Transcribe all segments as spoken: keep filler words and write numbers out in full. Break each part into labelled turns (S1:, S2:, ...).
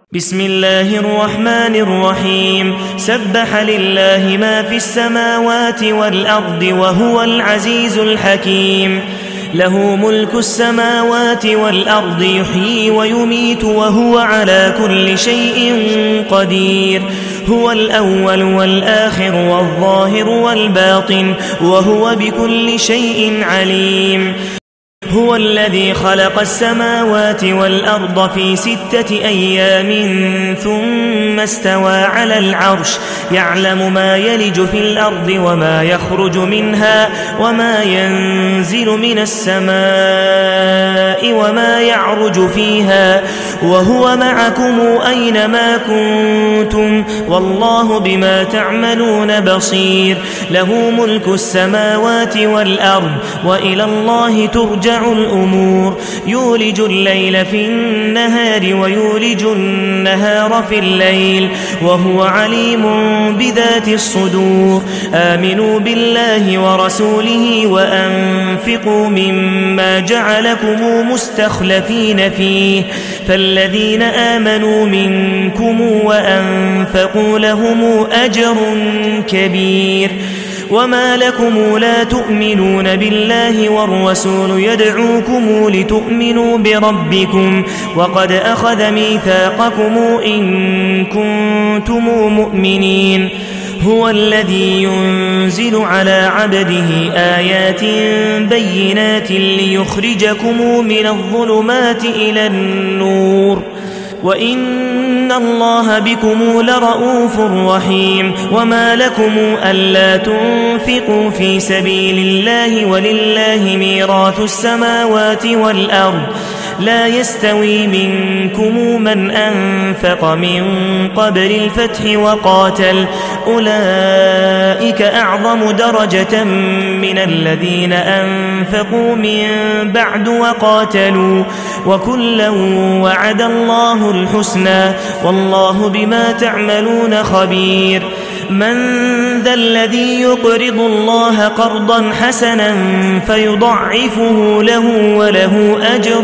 S1: بسم الله الرحمن الرحيم سبح لله ما في السماوات والأرض وهو العزيز الحكيم له ملك السماوات والأرض يحيي ويميت وهو على كل شيء قدير هو الأول والآخر والظاهر والباطن وهو بكل شيء عليم هو الذي خلق السماوات والأرض في ستة أيام ثم استوى على العرش يعلم ما يلج في الأرض وما يخرج منها وما ينزل من السماء وما يعرج فيها وهو معكم أينما كنتم والله بما تعملون بصير له ملك السماوات والأرض وإلى الله ترجع الأمور يولج الليل في النهار ويولج النهار في الليل وهو عليم بذات الصدور آمنوا بالله ورسوله وأنفقوا مما جعلكم مستخلفين فيه فالذين آمنوا منكم وأنفقوا لهم أجر كبير وما لكم لا تؤمنون بالله والرسول يدعوكم لتؤمنوا بربكم وقد أخذ ميثاقكم إن كنتم مؤمنين هو الذي ينزل على عبده آيات بينات ليخرجكم من الظلمات إلى النور وإن الله بكم لرؤوف رحيم وما لكم ألا تنفقوا في سبيل الله ولله ميراث السماوات والأرض لا يستوي منكم من أنفق من قبل الفتح وقاتل أولئك أعظم درجة من الذين أنفقوا من بعد وقاتلوا وكلا وعد الله الحسنى والله بما تعملون خبير من ذا الذي يقرض الله قرضا حسنا فيضعفه له وله أجر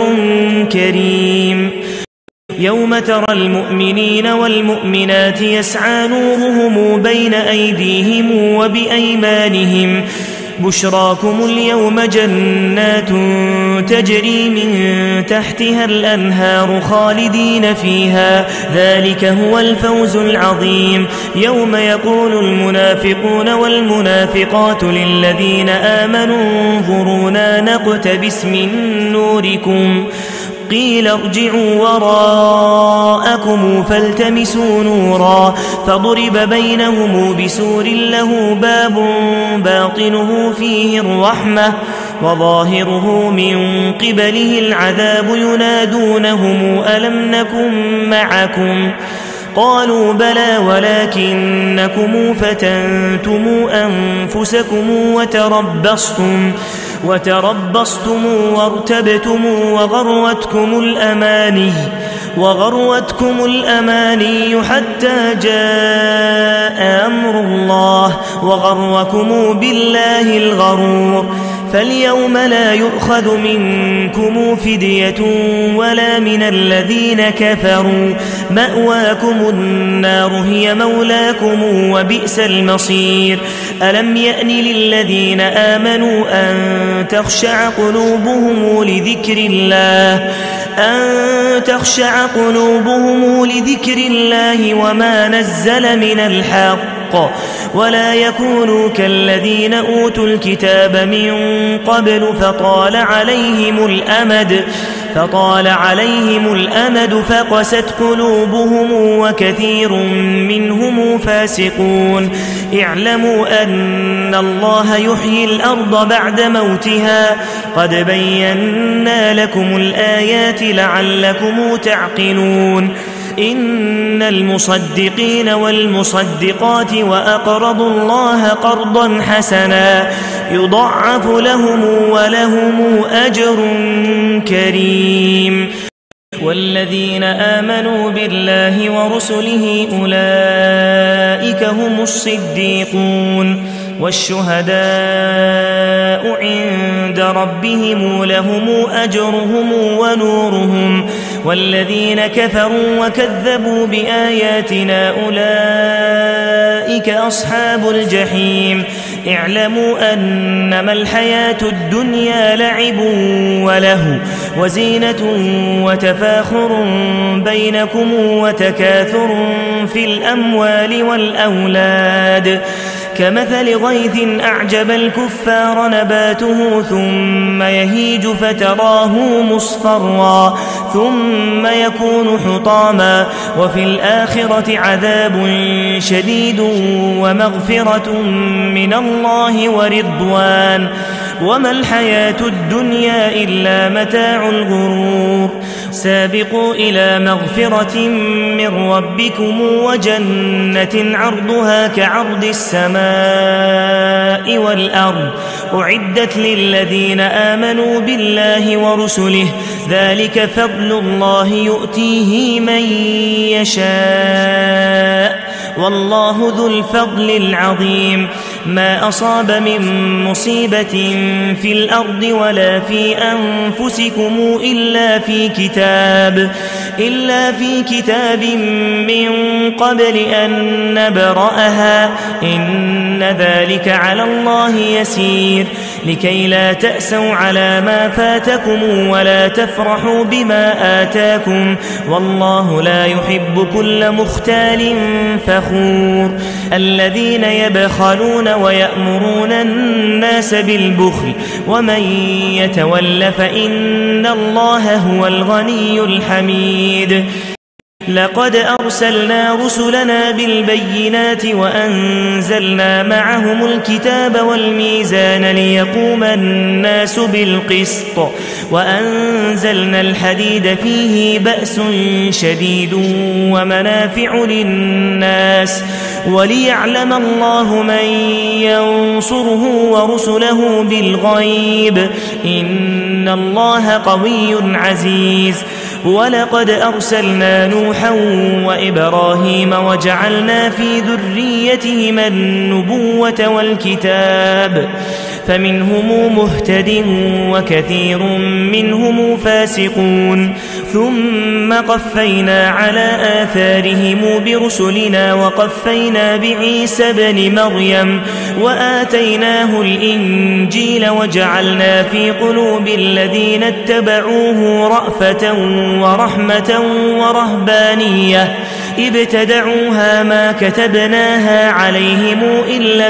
S1: كريم يوم ترى المؤمنين والمؤمنات يسعى نورهم بين أيديهم وبأيمانهم بشراكم اليوم جنات تجري من تحتها الأنهار خالدين فيها ذلك هو الفوز العظيم يوم يقول المنافقون والمنافقات للذين آمنوا انظرونا نقتبس من نوركم قيل ارجعوا وراءكم فالتمسوا نورا فضرب بينهم بسور له باب باطنه فيه الرحمة وظاهره من قبله العذاب ينادونهم ألم نكن معكم قالوا بلى ولكنكم فتنتم أنفسكم وتربصتم وتربصتم وارتبتم وغرتكم الأماني وغرتكم الأماني حتى جاء أمر الله وغركم بالله الغرور فاليوم لا يؤخذ منكم فدية ولا من الذين كفروا مأواكم النار هي مولاكم وبئس المصير ألم يأن للذين آمنوا أن تخشع قلوبهم لذكر الله أن تخشع قلوبهم لذكر الله وما نزل من الحق ولا يكونوا كالذين أوتوا الكتاب من قبل فطال عليهم الأمد فطال عليهم الأمد فقست قلوبهم وكثير منهم فاسقون اعلموا أن الله يحيي الأرض بعد موتها قد بينا لكم الآيات لعلكم تعقلون إن المصدقين والمصدقات وأقرضوا الله قرضا حسنا يضاعف لهم ولهم أجر كريم والذين آمنوا بالله ورسله أولئك هم الصديقون والشهداء عند ربهم لهم أجرهم ونورهم والذين كفروا وكذبوا بآياتنا أولئك أصحاب الجحيم اعلموا أنما الحياة الدنيا لعب وله وزينة وتفاخر بينكم وتكاثر في الأموال والأولاد كمثل غيث أعجب الكفار نباته ثم يهيج فتراه مصفرا ثم يكون حطاما وفي الآخرة عذاب شديد ومغفرة من الله ورضوان وما الحياة الدنيا إلا متاع الغرور سابقوا إلى مغفرة من ربكم وجنة عرضها كعرض السماء والأرض أعدت للذين آمنوا بالله ورسله ذلك فضل الله يؤتيه من يشاء والله ذو الفضل العظيم ما أصاب من مصيبة في الأرض ولا في أنفسكم إلا في كتاب إلا في كتاب من قبل أن نبرأها إن ذلك على الله يسير لكي لا تأسوا على ما فاتكم ولا تفرحوا بما آتاكم والله لا يحب كل مختال فخور الذين يبخلون ويأمرون الناس بالبخل ومن يتول فإن الله هو الغني الحميد لقد أرسلنا رسلنا بالبينات وأنزلنا معهم الكتاب والميزان ليقوم الناس بالقسط وأنزلنا الحديد فيه بأس شديد ومنافع للناس وليعلم الله من ينصره ورسله بالغيب إن الله قوي عزيز ولقد أرسلنا نوحا وإبراهيم وجعلنا في ذريتهما النبوة والكتاب فمنهم مهتد وكثير منهم فاسقون ثم قفينا على آثارهم برسلنا وقفينا بعيسى بن مريم وآتيناه الإنجيل وجعلنا في قلوب الذين اتبعوه رأفة ورحمة ورهبانية ابتدعوها ما كتبناها عليهم إلا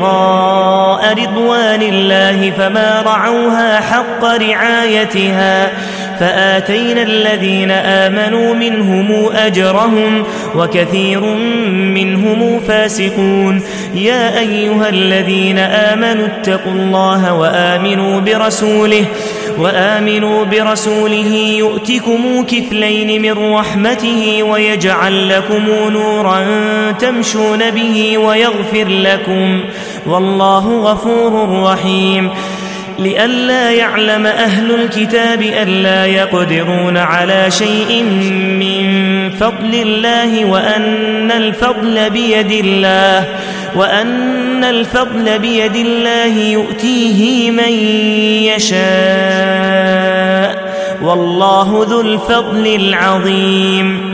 S1: ابتغاء رضوان الله فما رعوها حق رعايتها فآتينا الذين آمنوا منهم أجرهم وكثير منهم فاسقون يا أيها الذين آمنوا اتقوا الله وآمنوا برسوله وآمنوا برسوله يؤتكم كفلين من رحمته ويجعل لكم نورا تمشون به ويغفر لكم والله غفور رحيم لئلا يعلم أهل الكتاب ألا يقدرون على شيء من فضل الله وأن الفضل بيد الله وأن الفضل بيد الله يؤتيه من يشاء والله ذو الفضل العظيم